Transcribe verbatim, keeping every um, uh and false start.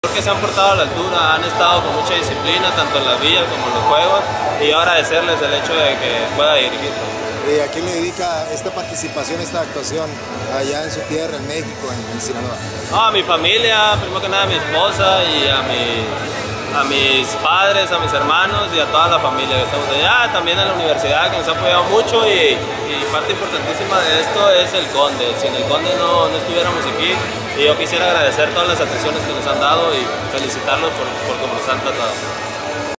Que se han portado a la altura, han estado con mucha disciplina, tanto en las villas como en los juegos, y yo agradecerles el hecho de que pueda dirigirlos. ¿Y a quién le dedica esta participación, esta actuación allá en su tierra, en México, en, en Sinaloa? No, a mi familia, primero que nada a mi esposa y a, mi, a mis padres, a mis hermanos y a toda la familia que estamos allá, también a la universidad que nos ha apoyado mucho y, y parte importantísima de esto es el Conde. Sin el Conde no, no estuviéramos aquí. Y yo quisiera agradecer todas las atenciones que nos han dado y felicitarlos por, por cómo nos han tratado.